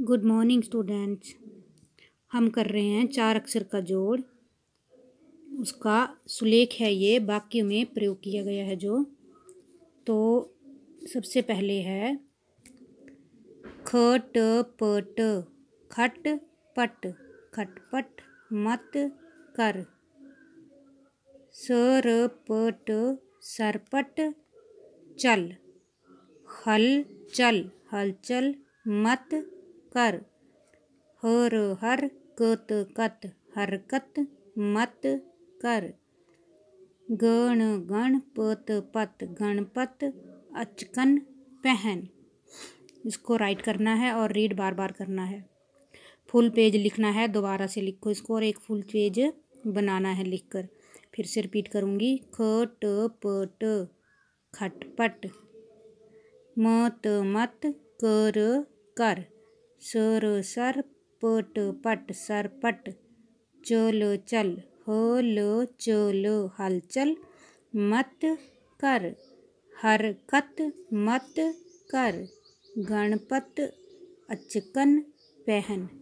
Good morning students. हम कर रहे हैं 4 अक्षर का जोड़। उसका सुलेख है ये, वाक्य में प्रयोग किया गया है जो। तो सबसे पहले है खट पट, खट पट, खटपट मत कर। सरपट, सरपट चल। हल चल, हलचल मत कर। हर हर कत कत, हरकत मत कर। गण गण पत पत, गणपत अचकन पहन। इसको राइट करना है और रीड बार बार करना है। फुल पेज लिखना है, दोबारा से लिखो इसको और एक फुल पेज बनाना है लिखकर। फिर से रिपीट करूँगी। खट पट, खटपट मत मत कर कर। सर सर पट पट, सरपट चल चल। हल चल, हलचल मत कर। हरकत मत कर। गणपत अचकन पहन।